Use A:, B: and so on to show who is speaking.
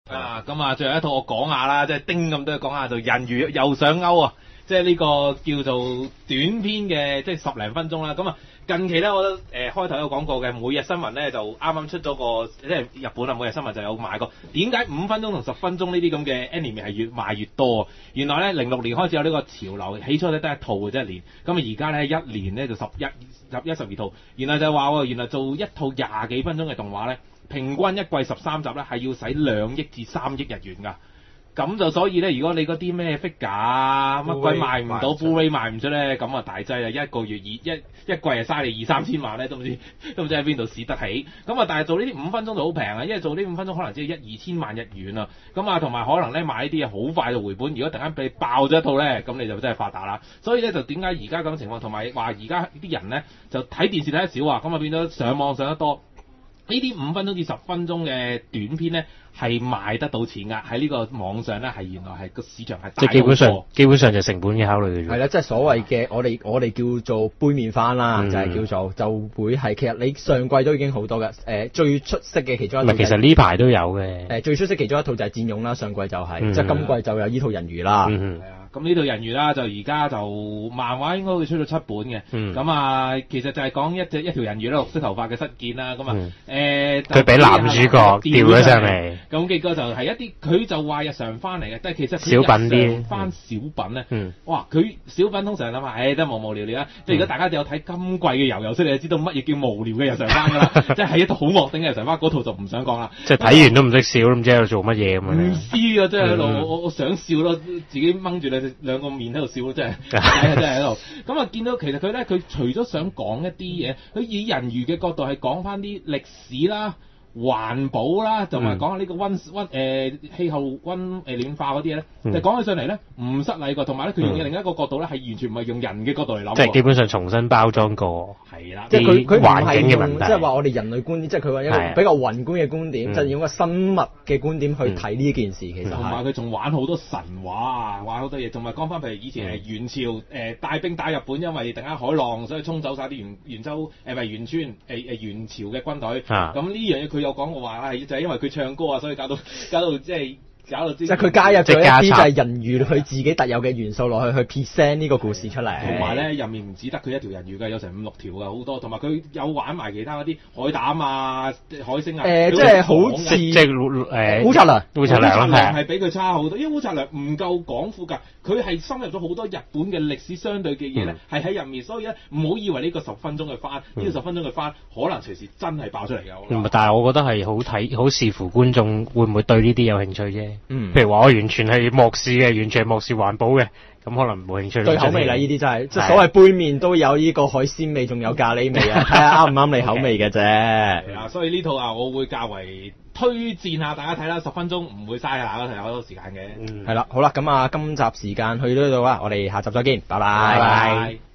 A: 咁啊，最後一套我講下啦，即係叮咁都要講下，就人魚又上鈎啊！即係呢個叫做短篇嘅，即係10零分鐘啦。咁啊，近期咧，我覺得開頭有講過嘅每日新聞咧，就啱啱出咗個，即係日本啊，每日新聞就有賣過。點解5分鐘同10分鐘呢啲咁嘅 anime 係越賣越多啊？原來咧06年開始有呢個潮流，起初咧得一套嘅啫一年，咁啊而家咧一年咧就12套。原來就話喎，原來做一套20幾分鐘嘅動畫咧，平均一季13集咧係要使2億至3億日元㗎。咁就所以咧，如果你嗰啲咩 figure 啊，乜鬼賣唔到 Blu-ray 賣唔出咧，咁啊大劑啊！一個月一季係嘥你2、3千萬咧，都唔知喺邊度使得起。咁啊，但係做呢啲5分鐘就好平啊，因為做呢5分鐘可能只係1、2千萬日元啊。咁啊，同埋可能咧買呢啲嘢好快就回本。如果突然間俾你爆咗一套咧，咁你就真係發達啦。所以咧就點解而家咁嘅情況，同埋話而家啲人咧就睇電視睇得少啊，咁啊變咗上網上得多。呢啲5分鐘至10分鐘嘅短片咧係賣得到錢㗎，喺呢個網上咧係原來係個市場係大好多。
B: 即係基本上就成本嘅考慮嘅啫。
C: 係啦，即係所謂嘅我哋叫做杯麵番啦，就係叫做就會係其實你上季都已經好多㗎。最出色嘅其中一套，
B: 其實呢排都有嘅。
C: 最出色其中一套就係戰勇啦，上季就係即係今季就有呢套人魚啦。
A: 係啊。咁呢套人魚啦，就而家就漫畫應該會出到7本嘅。咁啊，其實就係講一條人魚啦，綠色頭髮嘅失見啦。咁啊，
B: 佢俾男主角釣咗上嚟。
A: 咁結果就係一啲佢就話日常翻嚟嘅，但係其實
B: 小品啲
A: 翻小品咧。哇！佢小品通常諗下，都無聊聊啦。即係如果大家有睇今季嘅遊遊書，你就知道乜嘢叫無聊嘅日常翻㗎啦。即係一套好惡頂嘅日常翻，嗰套就唔想講啦。
B: 即係睇完都唔識笑，都唔知喺度做乜嘢咁樣。
A: 唔知啊，即係喺度我想笑咯，自己掹住你兩個面喺度笑咯，真係真係喺度。咁啊，見到其實佢咧，佢除咗想講一啲嘢，佢以人魚嘅角度係講翻啲歷史啦、環保啦，同埋講下呢個氣候暖化嗰啲嘢咧，就講起上嚟咧唔失禮過，同埋咧佢用嘅另一個角度咧係完全唔係用人嘅角度嚟諗。
B: 即係基本上重新包裝過。
A: 係啦，
C: 即係佢
B: 環境嘅問題，
C: 即係話我哋人類觀點，即係佢話一個比較宏觀嘅觀點，就係用個生物嘅觀點去睇呢件事。其實
A: 同埋佢仲玩好多神話啊，玩好多嘢，同埋講翻譬如以前係元朝帶兵打日本，因為突然間海浪，所以衝走晒啲元朝嘅軍隊。咁呢樣嘢佢有講過話係就係因為佢唱歌啊，所以搞到即係
C: 佢加入咗一啲就係人魚佢自己特有嘅元素落去 present 呢個故事出嚟。
A: 同埋咧入面唔止得佢一條人魚嘅，有成5、6條嘅好多，同埋佢有玩埋其他嗰啲海膽啊、海星啊。
C: 即係好似烏賊良
A: 係比佢差好多，因為烏賊良唔夠廣闊㗎，佢係深入咗好多日本嘅歷史相對嘅嘢咧，係喺入面，所以咧唔好以為呢個10分鐘嘅番，呢個10分鐘嘅番可能隨時真係爆出嚟㗎。
B: 但係我覺得係好睇，好視乎觀眾會唔會對呢啲有興趣啫。譬如話我完全係漠視嘅，完全係漠視環保嘅，咁可能冇興趣。
C: 對口味啦，呢啲真係即係所謂杯麵都有呢個海鮮味，仲有咖喱味啊，睇下啱唔啱你口味嘅啫。
A: 係啊，所以呢套啊，我會較為推薦下大家睇啦，10分鐘唔會嘥大家睇好多時間嘅。
C: 係啦，好啦，咁啊，今集時間去到呢度啦，我哋下集再見，拜拜。